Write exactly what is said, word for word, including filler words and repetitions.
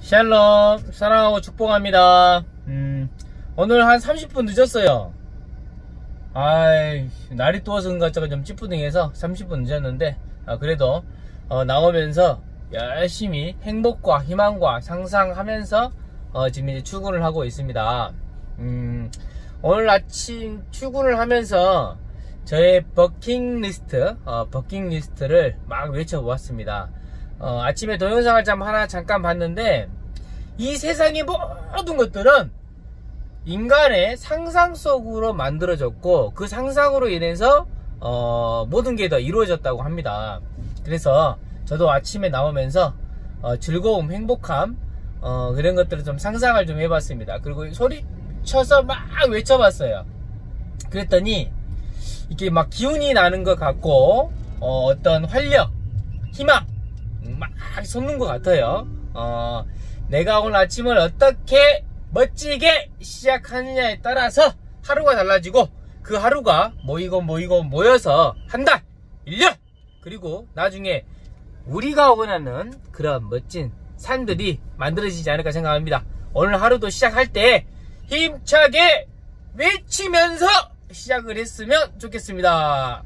샬롬, 사랑하고 축복합니다. 음, 오늘 한 삼십 분 늦었어요. 아이, 날이 더워서 그런가 좀 찌뿌둥해서 삼십 분 늦었는데, 아, 그래도, 어, 나오면서 열심히 행복과 희망과 상상하면서, 어, 지금 이제 출근을 하고 있습니다. 음, 오늘 아침 출근을 하면서 저의 버킷리스트, 어, 버킷리스트를 막 외쳐보았습니다. 어, 아침에 동영상을 좀 하나 잠깐 봤는데, 이 세상의 모든 것들은 인간의 상상 속으로 만들어졌고, 그 상상으로 인해서 어, 모든 게 다 이루어졌다고 합니다. 그래서 저도 아침에 나오면서 어, 즐거움, 행복함, 어, 그런 것들을 좀 상상을 좀 해봤습니다. 그리고 소리쳐서 막 외쳐봤어요. 그랬더니 이게 막 기운이 나는 것 같고, 어, 어떤 활력, 희망 막 솟는 것 같아요. 어, 내가 오늘 아침을 어떻게 멋지게 시작하느냐에 따라서 하루가 달라지고, 그 하루가 모이고 모이고 모여서 한 달, 일 년, 그리고 나중에 우리가 원하는 그런 멋진 산들이 만들어지지 않을까 생각합니다. 오늘 하루도 시작할 때 힘차게 외치면서 시작을 했으면 좋겠습니다.